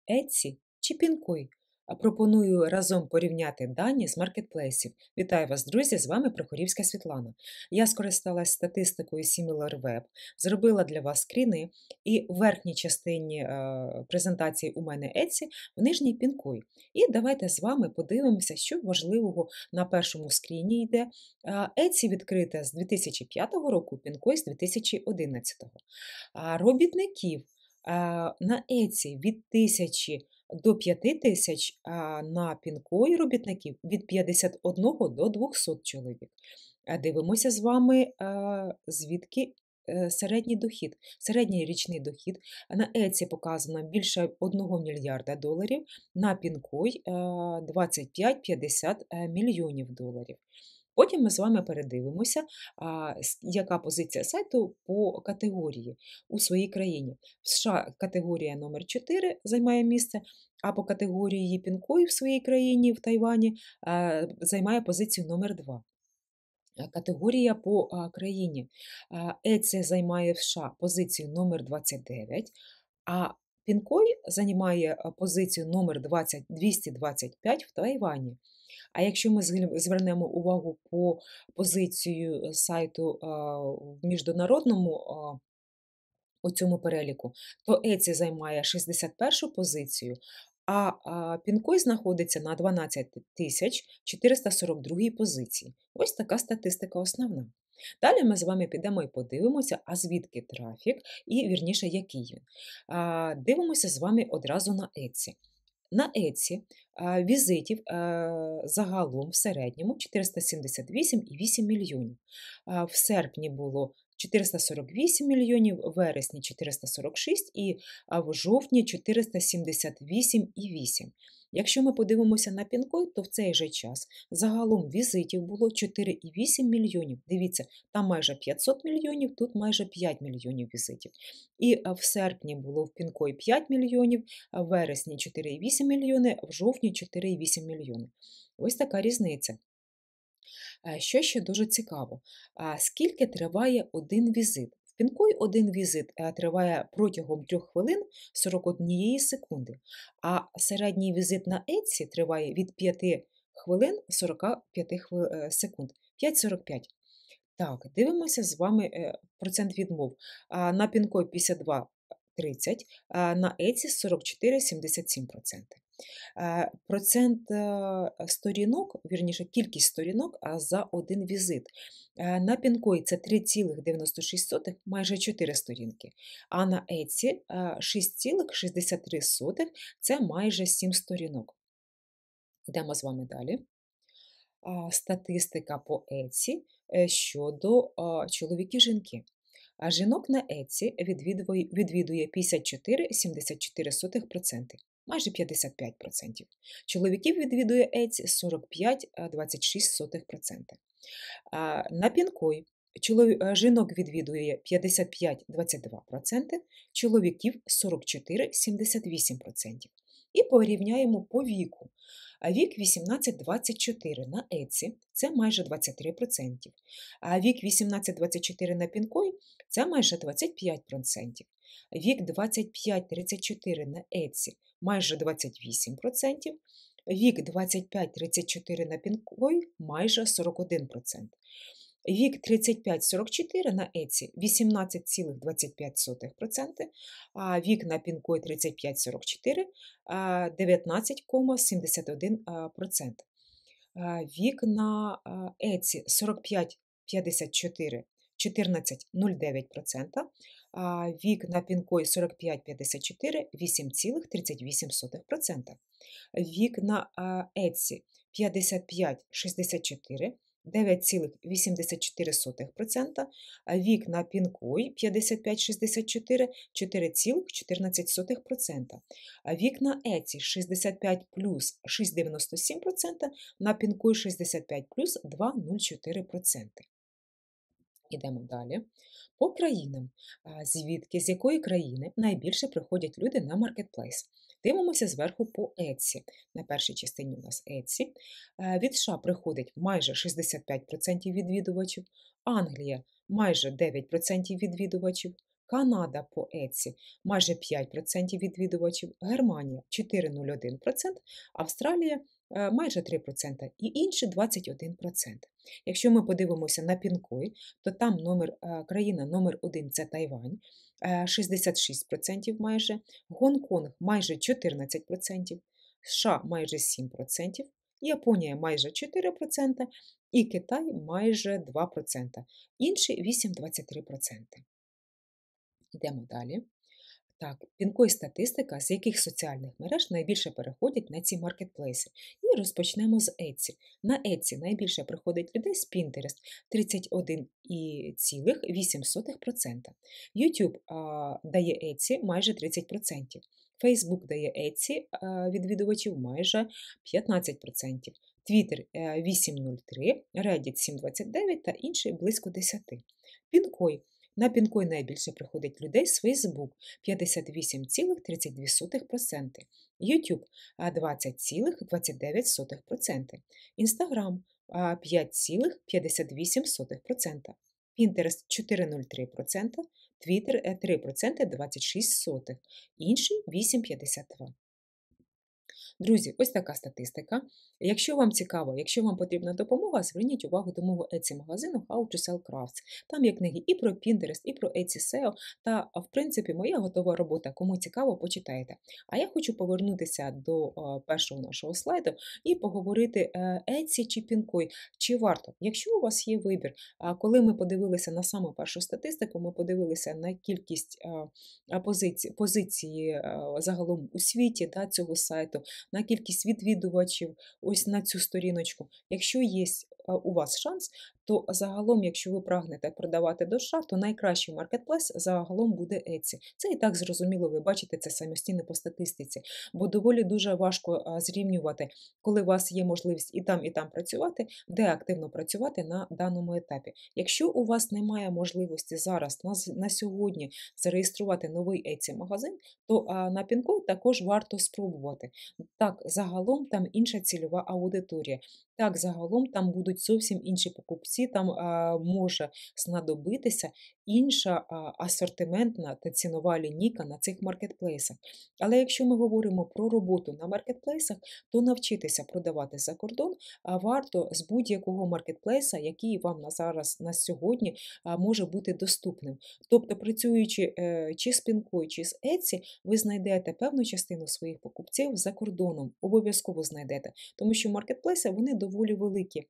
Etsy чи Pinkoi? Пропоную разом порівняти дані з маркетплейсів. Вітаю вас, друзі! З вами Прохорівська Світлана. Я скористалась статистикою SimilarWeb, зробила для вас скріни, і в верхній частині презентації у мене Etsy, в нижній Pinkoi. І давайте з вами подивимося, що важливого на першому скріні йде. Etsy відкрита з 2005 року, Pinkoi з 2011. Робітників на Etsy від 1000 до 5000, а на Pinkoi робітників від 51 до 200 чоловік. Дивимося з вами, звідки середній дохід. Середній річний дохід на Etsy показано більше 1 мільярда доларів, на Pinkoi 25-50 мільйонів доларів. Потім ми з вами передивимося, яка позиція сайту по категорії у своїй країні. В США категорія номер 4 займає місце, а по категорії Pinkoi в своїй країні, в Тайвані, займає позицію номер 2. Категорія по країні. Etsy займає в США позицію номер 29, а Pinkoi займає позицію номер 225 в Тайвані. А якщо ми звернемо увагу по позицію сайту в міжнародному у цьому переліку, то Etsy займає 61 позицію, а Pinkoi знаходиться на 12 442 позиції. Ось така статистика основна. Далі ми з вами підемо і подивимося, а звідки трафік, і вірніше, який він. Дивимося з вами одразу на Etsy. На Etsy візитів загалом в середньому 478,8 мільйонів. В серпні було 448 мільйонів, в вересні 446 і в жовтні 478,8. Якщо ми подивимося на Pinkoi, то в цей же час загалом візитів було 4,8 мільйонів. Дивіться, там майже 500 мільйонів, тут майже 5 мільйонів візитів. І в серпні було в Pinkoi 5 мільйонів, в вересні 4,8 мільйони, в жовтні 4,8 мільйони. Ось така різниця. Що ще дуже цікаво, скільки триває один візит? В Pinkoi один візит триває протягом 3 хвилин 41 секунди, а середній візит на Etsy триває від 5 хвилин 45 секунд. 5,45. Так, дивимося з вами процент відмов. На Pinkoi 52,30, на Etsy 44,77%. Процент сторінок, вірніше, кількість сторінок за один візит. На Pinkoi це 3,96, майже 4 сторінки, а на Etsy 6,63, це майже 7 сторінок. Йдемо з вами далі. Статистика по Etsy щодо чоловіків-жінки. Жінок на Etsy відвідує 54,74%, майже 55%. Чоловіків відвідує Etsy 45,26%. На Pinkoi жінок відвідує 55,22%, чоловіків 44,78%. І порівняємо по віку. Вік 18-24 на Etsy – це майже 23%, а вік 18-24 на Pinkoi – це майже 25%. Вік 25-34 на Etsy – майже 28%, вік 25-34 на Pinkoi – майже 41%. Вік 35-44 на Etsy – 18,25%, а вік на Pinkoi 35-44 – 19,71%. Вік на Etsy 45-54 – 14,09%, а вік на Pinkoi 45-54 – 8,38%. Вік на Etsy 55-64 – 9,84%, а вік на Pinkoi 55-64 – 4,14%, а вік на Etsy 65 плюс 6,97%, на Pinkoi 65 плюс 2,04%. Ідемо далі. По країнам. З якої країни найбільше приходять люди на маркетплейс? Дивимося зверху по Etsy. На першій частині у нас Etsy. Від США приходить майже 65% відвідувачів, Англія – майже 9% відвідувачів, Канада по Etsy майже 5% відвідувачів, Германія 4,01%, Австралія майже 3% і інші 21%. Якщо ми подивимося на Пінкой, то там країна номер 1 це Тайвань, 66% майже, Гонконг майже 14%, США майже 7%, Японія майже 4% і Китай майже 2%, інші 8,23%. Йдемо далі. Так, Пінкой статистика, з яких соціальних мереж найбільше переходять на ці маркетплейси. І розпочнемо з Etsy. На Etsy найбільше приходить людей з Pinterest 31,8%. YouTube дає Etsy майже 30%. Facebook дає Etsy відвідувачів майже 15%. Twitter 8,03%, Reddit 7,29% та інші близько 10%. Пінкой. На Пінкой найбільше приходить людей з Facebook 58,32%, YouTube 20,29%, Instagram 5,58%, Pinterest 4,03%, Twitter 3% 26%, інші 8,52%. Друзі, ось така статистика. Якщо вам цікаво, якщо вам потрібна допомога, зверніть увагу до мого Etsy-магазину How to Sell Crafts. Там є книги і про Pinterest, і про Etsy SEO, та, в принципі, моя готова робота. Кому цікаво, почитайте. А я хочу повернутися до першого нашого слайду і поговорити Etsy чи Пінкой, чи варто. Якщо у вас є вибір, коли ми подивилися на саму першу статистику, ми подивилися на кількість позиції загалом у світі цього сайту, на кількість відвідувачів, ось на цю сторіночку. Якщо є у вас шанс, то загалом, якщо ви прагнете продавати до США, то найкращий маркетплейс загалом буде Etsy. Це і так зрозуміло, ви бачите це самостійно по статистиці, бо доволі дуже важко зрівнювати, коли у вас є можливість і там працювати, де активно працювати на даному етапі. Якщо у вас немає можливості зараз, на сьогодні, зареєструвати новий Etsy-магазин, то на Пінкой також варто спробувати. Так, загалом там інша цільова аудиторія. Так, загалом там будуть зовсім інші покупці, там може знадобитися інша асортиментна та цінова лінійка на цих маркетплейсах. Але якщо ми говоримо про роботу на маркетплейсах, то навчитися продавати за кордон варто з будь-якого маркетплейса, який вам на сьогодні може бути доступним. Тобто, працюючи чи з Пінкой, чи з Etsy, ви знайдете певну частину своїх покупців за кордоном, обов'язково знайдете, тому що маркетплейси, вони доволі великі.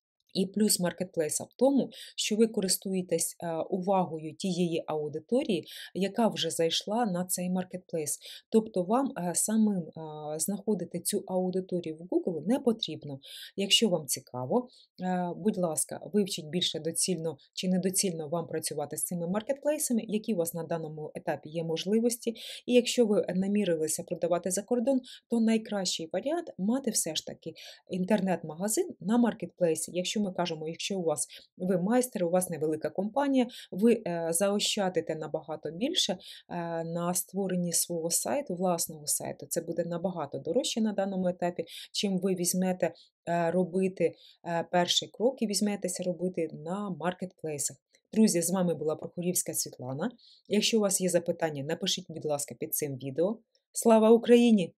І плюс маркетплейса в тому, що ви користуєтесь увагою тієї аудиторії, яка вже зайшла на цей маркетплейс. Тобто вам самим знаходити цю аудиторію в Google не потрібно. Якщо вам цікаво, будь ласка, вивчіть більше доцільно чи недоцільно вам працювати з цими маркетплейсами, які у вас на даному етапі є можливості. І якщо ви намірилися продавати за кордон, то найкращий варіант мати все ж таки інтернет-магазин на маркетплейсі. Якщо ми кажемо, якщо ви майстер, у вас невелика компанія, ви заощадите набагато більше на створенні свого сайту, власного сайту. Це буде набагато дорожче на даному етапі, чим ви візьмете робити перший крок і візьметеся робити на маркетплейсах. Друзі, з вами була Прохорівська Світлана. Якщо у вас є запитання, напишіть, будь ласка, під цим відео. Слава Україні!